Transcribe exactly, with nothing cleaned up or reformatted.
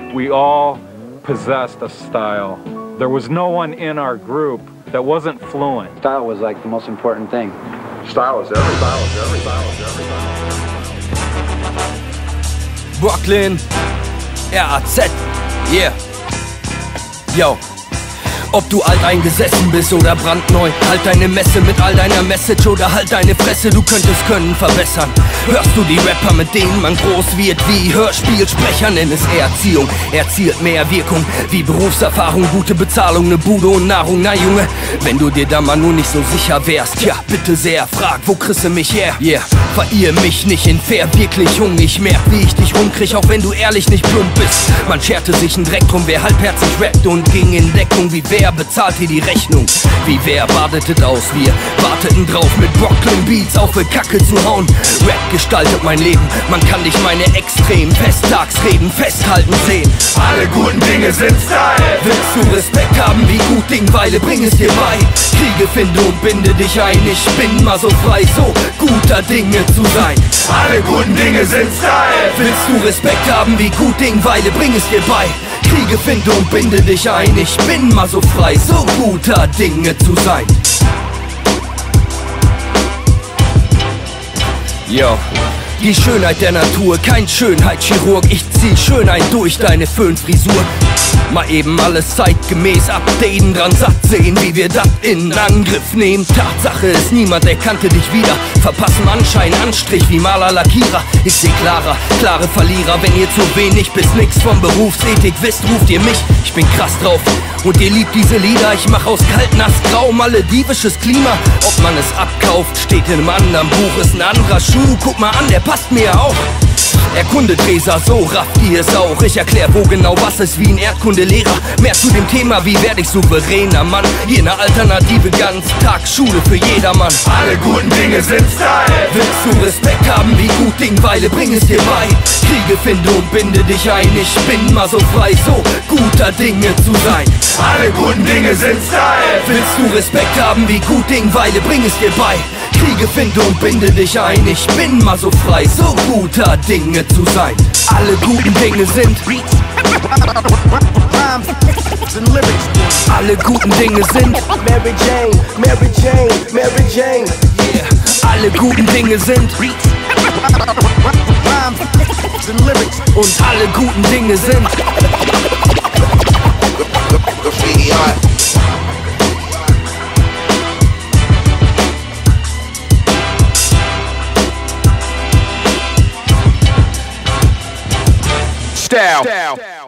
we all possessed a style. There was no one in our group that wasn't fluent. Style was like the most important thing. Style is every style is every style is every style. Brooklyn, R A Z, yeah, yo. Ob du alteingesessen bist oder brandneu, halt deine Messe mit all deiner Message oder halt deine Fresse, du könntest Können verbessern. Hörst du die Rapper, mit denen man groß wird, wie Hörspielsprecher, nenn es Erziehung. Erzielt mehr Wirkung wie Berufserfahrung, gute Bezahlung, ne Bude und Nahrung. Na Junge, wenn du dir da mal nur nicht so sicher wärst, ja bitte sehr, frag, wo kriegst du mich her? Yeah, verirr mich nicht in Verwirklichung, ich merk, wie ich dich rumkrieg, auch wenn du ehrlich nicht plump bist. Man scherte sich einen Dreck drum, wer halbherzig rappt und ging in Deckung, wie wer bezahlt hier die Rechnung? Wie wer badetet aus? Wir warteten drauf mit Brooklyn Beats auf die Kacke zu hauen. Rap gestaltet mein Leben, man kann nicht meine extrem Festtagsreden festhalten sehen. Alle guten Dinge sind Style. Willst du Respekt haben wie gut Dingweile, bring es dir bei. Kriege, finde und binde dich ein, ich bin mal so frei, so guter Dinge zu sein. Alle guten Dinge sind Style. Willst du Respekt haben wie gut Dingweile, bring es dir bei. Kriege, finde und binde dich ein, ich bin mal so frei, so guter Dinge zu sein. Yo. Die Schönheit der Natur, kein Schönheitschirurg. Ich zieh Schönheit durch deine Föhnfrisur. Mal eben alles zeitgemäß updaten, dran satt sehen, wie wir das in Angriff nehmen. Tatsache ist, niemand erkannte dich wieder. Verpassen Anschein, Anstrich wie Maler, Lackierer. Ich seh klarer, klare Verlierer. Wenn ihr zu wenig bis nix von Berufsethik wisst, ruft ihr mich. Ich bin krass drauf und ihr liebt diese Lieder. Ich mach aus kalt, nass, grau, maledivisches Klima. Ob man es abkauft, steht in einem anderen Buch. Ist ein anderer Schuh, guck mal an, der passt mir auch. Erkundet Leser, so rafft ihr es auch. Ich erklär wo genau was ist wie ein Erdkundelehrer. Mehr zu dem Thema, wie werd ich souveräner Mann. Hier ne Alternative, Ganztagsschule für jedermann. Alle guten Dinge sind Style. Willst du Respekt haben wie gut Dingweile, bring es dir bei. Kriege, finde und binde dich ein, ich bin mal so frei, so guter Dinge zu sein. Alle guten Dinge sind Style. Willst du Respekt haben wie gut Dingweile, bring es dir bei. Kriege, finde und binde dich ein, ich bin mal so frei, so guter Dinge zu sein. Alle guten Dinge sind Alle guten Dinge sind Mary Jane, Mary Jane, Mary Jane. Yeah. Alle guten Dinge sind Und alle guten Dinge sind Style. Style.